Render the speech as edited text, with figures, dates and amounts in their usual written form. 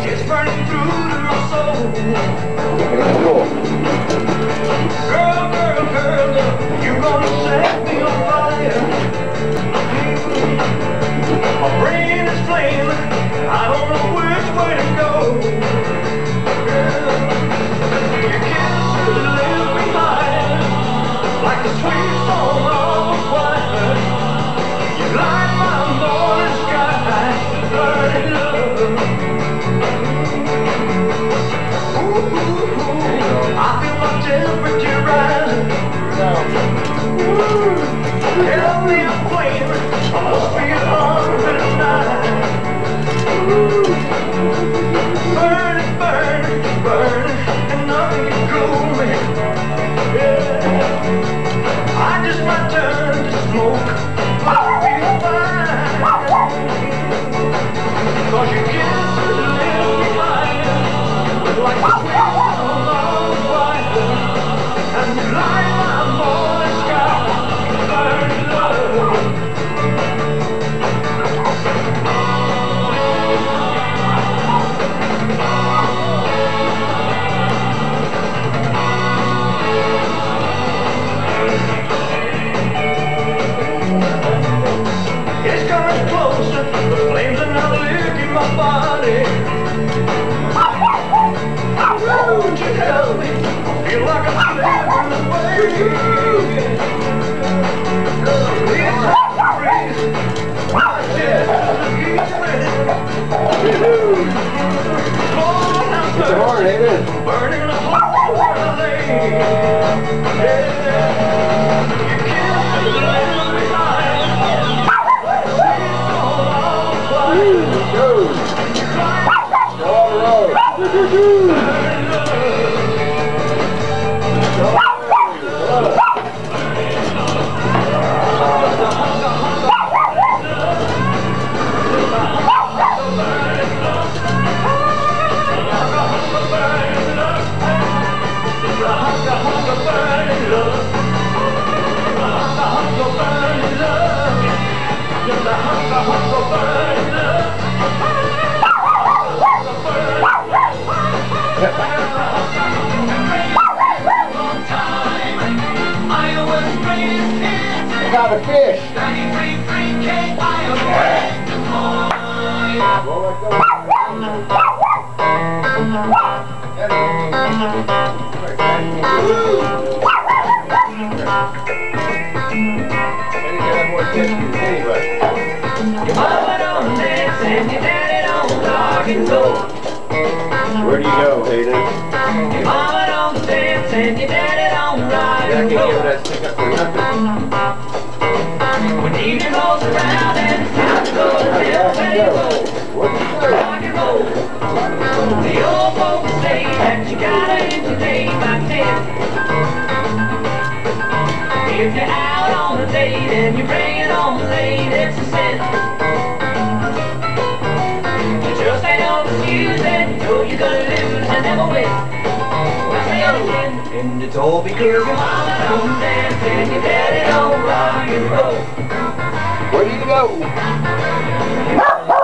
It's burning through to my soul. Girl, girl, girl, you're gonna set me on fire. My brain is flaming, I don't know which way to go. Your kisses live behind, like the sweet song of a choir. You light my morning sky, burning love. Ooh, I feel my temperature rising. Tell me I'm flame, I must be hungry tonight. Burning, burning, burning, and nothing can cool me. Yeah. I just might turn to smoke, I'll feel fine. 'Cause your kisses live behind, like the sweet song of a choir. And you light my morning sky, burning love. It's coming closer, the flames are now licking my body. Won't you help me? I feel like I'm slipping away. It's hard to breathe, my chest is ready. Lord, I'm thirsty, burning a hole in the lane. Yeah, your kisses live behind, like the sweet song of a choir. You climb on the road, burning love. I got a fish. Your mama don't dance and your daddy don't rock and roll. Where do you go, Hayden? Your mama don't dance and your daddy don't rock I and can't roll. give that stick up for nothing. When evening rolls around and it's time to go to hell, where do you go? Rock and roll. The old folks say that you gotta hit your day by 10. If you're out on a date and you bring it home late, it's a sin. You just ain't no excuse and you know you're gonna lose and never win. Well, say it again, and it's all because your mama don't dance and your daddy don't rock and roll. Where do you go?